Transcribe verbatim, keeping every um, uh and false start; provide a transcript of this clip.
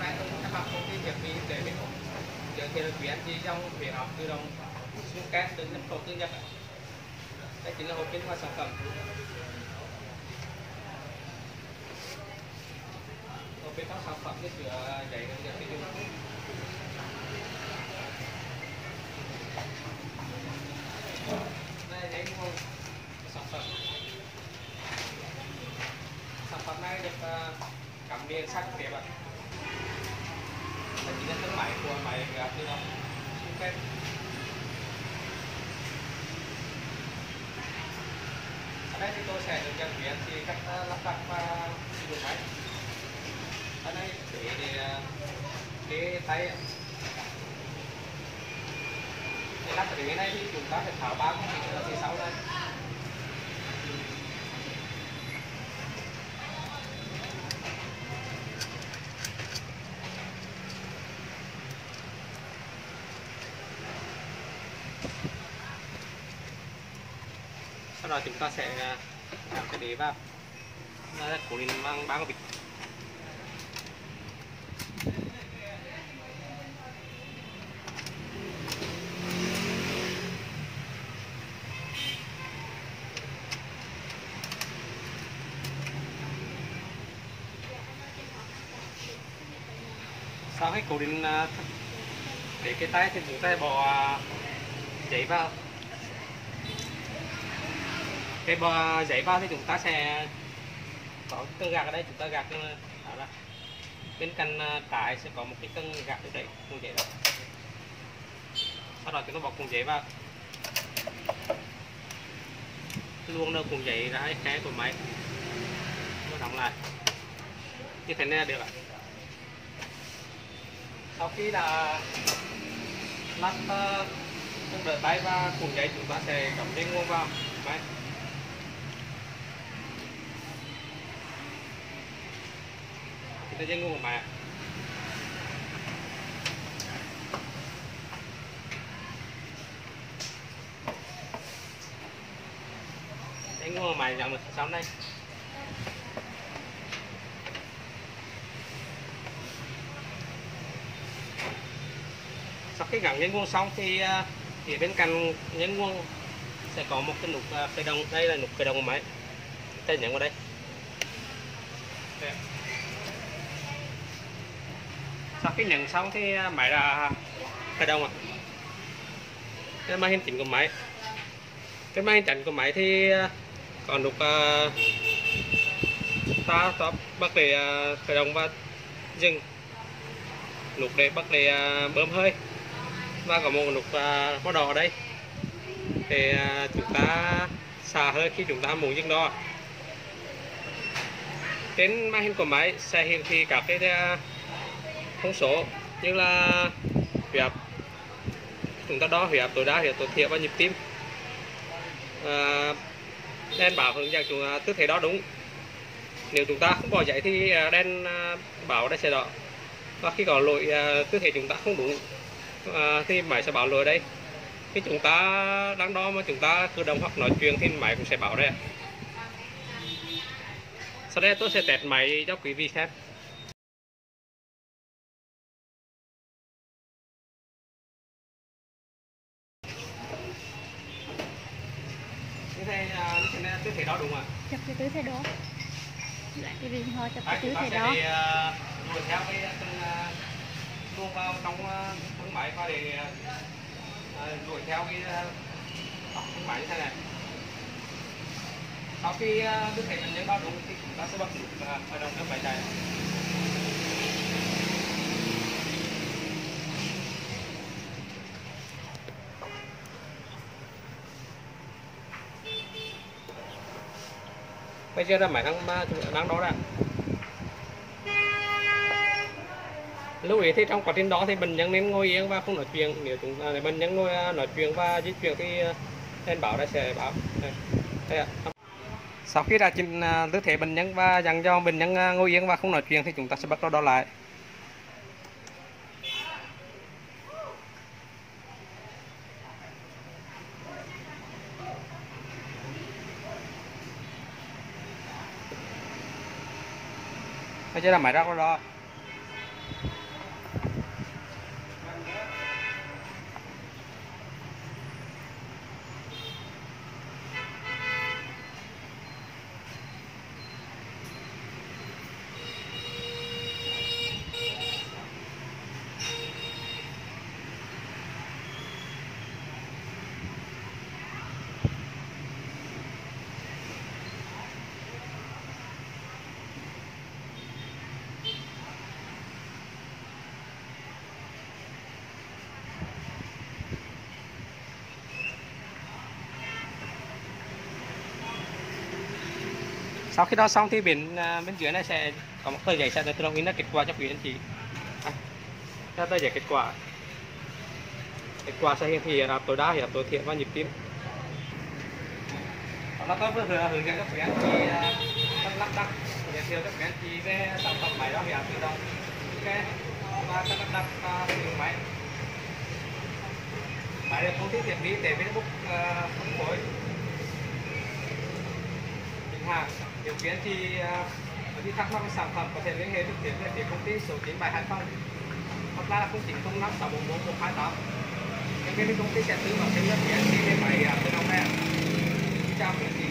máy các bạn công ty thiết bị để mình giới thiệu quý anh chị trong việc học tự động xung kép từ nhập khẩu từ Nhật. Đây chính là hộp bên ngoài sản phẩm. Hộp bên trong sản phẩm thì chứa giấy hướng dẫn sử dụng. Đây là giấy nguồn sản phẩm. Sản phẩm này được cắm miếng sắt đẹp ạ. Đây chính là tấm máy của máy tự động xung kép. Ở đây thì tôi sẽ hướng dẫn quý anh chị cách lắp đặt và sử dụng máy. Ở đây để để cái tay để lắp cái này thì chúng ta phải tháo ba con vịt ở phía sau đây. Sau đó chúng ta sẽ làm cái đế vào, đây là cố định bằng ba con vịt. Sau khi cố định để cái tay thì chúng ta bỏ giấy vào. Cái bò giấy vào thì chúng ta sẽ có cân gạt ở đây, chúng ta gạt đó ra. Bên cạnh trái sẽ có một cái cân gạt ở đây, cùng giấy đó. Sau đó chúng ta bỏ cùng giấy vào, luôn đâu cùng giấy ra cái của máy, nó đóng lại như thế này là được ạ. Sau khi đã lắp uh, đỡ tay và cùng giấy, chúng ta sẽ cắm dây nguồn vào máy. Đây dây nguồn của máy. Dây nguồn của máy nhận được sau đây. Sau khi gắn dây nguồn xong thì thì bên cạnh dây nguồn sẽ có một cái nút khởi động. Đây là nút khởi động của máy. Ta nhấn vào đây. Đây. Sau khi nhận xong thì máy đã khởi động ạ. Cái màn hình chính của máy. Cái màn hình chính của máy thì còn nút uh, ta stop bắt để uh, khởi động và dừng, nút để bắt để uh, bơm hơi, và có một nút uh, màu đỏ ở đây để uh, chúng ta xả hơi khi chúng ta muốn dừng đo. Trên màn hình của máy sẽ hiển thị các cái uh, thông số như là huyết áp, chúng ta đo huyết áp tối đa, huyết áp tối thiểu và nhịp tim. À, đèn báo hướng dẫn chúng tư thế đó đúng. Nếu chúng ta không bỏ giấy thì đèn báo đây sẽ đỏ, và khi có lỗi tư thế chúng ta không đúng à, thì máy sẽ báo lỗi đây. Khi chúng ta đang đo mà chúng ta cử động hoặc nói chuyện thì máy cũng sẽ báo đây. Sau đây tôi sẽ test máy cho quý vị xem. Như thế là tư thế đó đúng không ạ? Chụp cái tư thế đó. Lại cái điện thoại chụp cái tư thế đó. Đuổi theo cái từng luôn vào trong trong máy và để đuổi theo cái trong máy như thế này. Sau khi tư thế bệnh nhân đó đúng thì chúng ta sẽ bật nút khởi động máy chạy. Bây giờ là máy đang đang đó ra. Lưu ý thì trong quá trình đó thì bệnh nhân nên ngồi yên và không nói chuyện. Nếu chúng ta bệnh nhân ngồi nói chuyện và di chuyển thì đèn báo đây sẽ báo. Đây. Đây ạ. Sau khi đã chỉnh tư thế bệnh nhân và dặn cho bệnh nhân ngồi yên và không nói chuyện thì chúng ta sẽ bắt đầu đo lại. Bây giờ là máy đo đo. Sau khi đo xong thì bên à, bên dưới này sẽ có một tờ giấy sẽ tự động in ra kết quả cho quý anh chị. À, ra tờ giấy kết quả. Kết quả sẽ hiển thị áp tối đa, áp tối thiểu và nhịp tim. Đó là tôi vừa hướng dẫn các quý anh chị cách lắp đặt, giới thiệu các quý anh chị về sản phẩm máy đo huyết áp tự động, ok, và cách lắp đặt sử dụng máy. Máy được công ty thiết bị để Facebook phân phối chính hàng. Nếu quý anh chị có gì thắc mắc về sản phẩm có thể liên hệ trực tiếp về phía công ty số chín bảy hai không hoặc là không chín không năm sáu bốn bốn một hai tám. Nhân viên công ty sẽ tư vấn cho quý anh chị về máy tự động này. Chào quý anh chị.